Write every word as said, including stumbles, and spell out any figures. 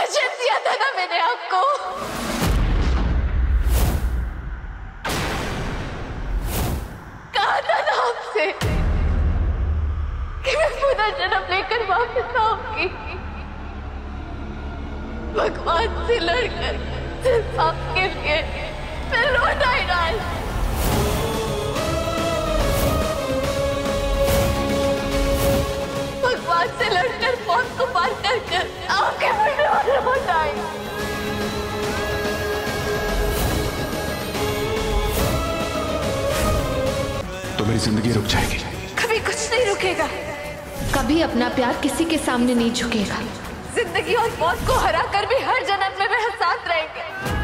वचन दिया था ना मैंने आपको, कहा था ना आपसे कि मैं पुनर्जन्म लेकर वापस आऊंगी, भगवान से लड़कर सिर्फ आपके लिए मैं लौट आई राज। भगवान से लड़कर मौत को पार कर कर आपके मुंडे लौट आई। तो मेरी जिंदगी रुक जाएगी। कभी कुछ नहीं रुकेगा, कभी अपना प्यार किसी के सामने नहीं झुकेगा। जिंदगी और मौत को हरा कर भी हर जन्म में वह साथ रहेंगे।